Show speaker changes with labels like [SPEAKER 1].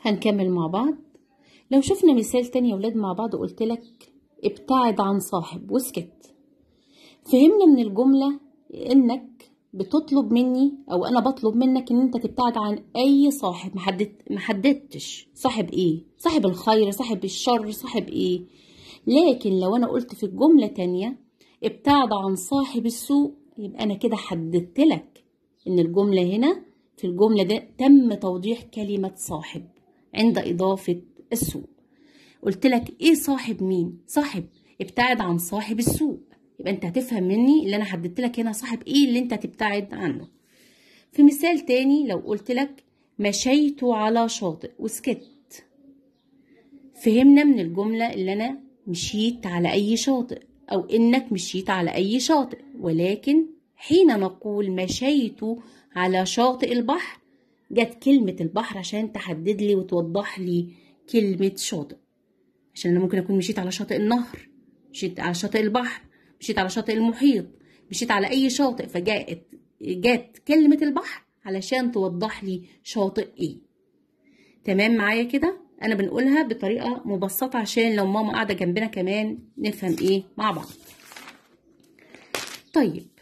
[SPEAKER 1] هنكمل مع بعض. لو شفنا مثال تاني يا ولاد مع بعض، قلت لك ابتعد عن صاحب وسكت. فهمنا من الجملة انك بتطلب مني او انا بطلب منك ان انت تبتعد عن اي صاحب. محددتش صاحب ايه، صاحب الخير، صاحب الشر، صاحب ايه. لكن لو انا قلت في الجملة تانية ابتعد عن صاحب السوء، يبقى انا كده حددت لك ان الجملة هنا في الجملة ده تم توضيح كلمة صاحب عند اضافة السوء. قلت لك ايه صاحب مين؟ صاحب ابتعد عن صاحب السوء. يبقى انت هتفهم مني اللي انا حددت لك هنا صاحب ايه اللي انت تبتعد عنه. في مثال تاني لو قلت لك مشيت على شاطئ وسكت، فهمنا من الجملة اللي انا مشيت على اي شاطئ او انك مشيت على اي شاطئ، ولكن حين نقول مشيت على شاطئ البحر جت كلمة البحر عشان تحدد لي وتوضح لي كلمة شاطئ. عشان انا ممكن اكون مشيت على شاطئ النهر، مشيت على شاطئ البحر، مشيت على شاطئ المحيط، مشيت على اي شاطئ، جات كلمة البحر علشان توضح لي شاطئ ايه. تمام معايا كده؟ انا بنقولها بطريقة مبسطة عشان لو ماما قاعدة جنبنا كمان نفهم ايه مع بعض. طيب